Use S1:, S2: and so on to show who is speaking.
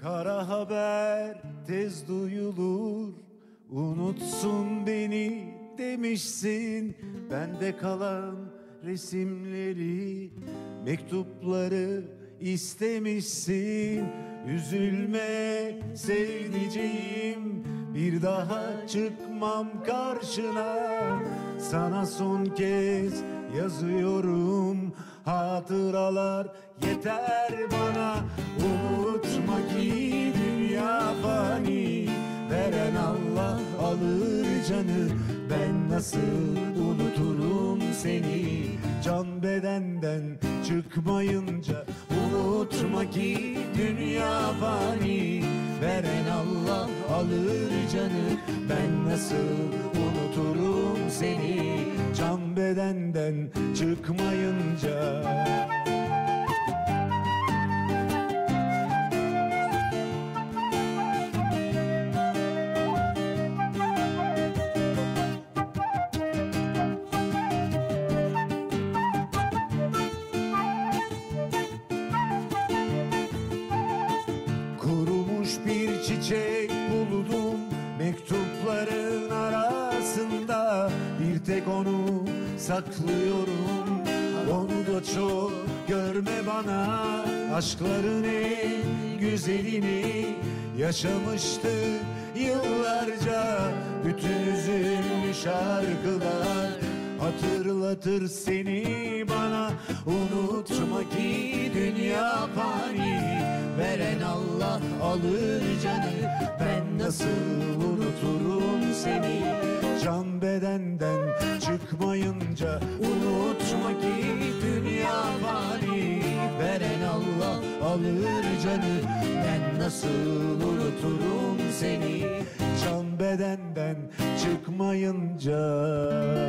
S1: Kara haber tez duyulur, unutsun beni demişsin. Bende kalan resimleri, mektupları istemişsin. Üzülme sevdiceğim, bir daha çıkmam karşına. Sana son kez yazıyorum, hatıralar yeter bana. Unutma ki dünya fani, veren Allah alır canı. Ben nasıl unuturum seni, can bedenden çıkmayınca. Unutma ki dünya fani, veren Allah alır canı. Ben nasıl unuturum seni, can bedenden çıkmayınca. Kurumuş bir çiçek buldum mektupların arasında. Bir tek onu saklıyorum, onu da çok görme bana. Aşkların en güzelini yaşamıştık yıllarca. Bütün üzümlü şarkılar hatırlatır seni bana. Unutma ki dünya fani, veren Allah alır canı. Ben nasıl unuturum seni, can bedenden çıkmayınca. Unutma ki dünya fani, veren Allah alır canı. Ben nasıl unuturum seni, can bedenden çıkmayınca.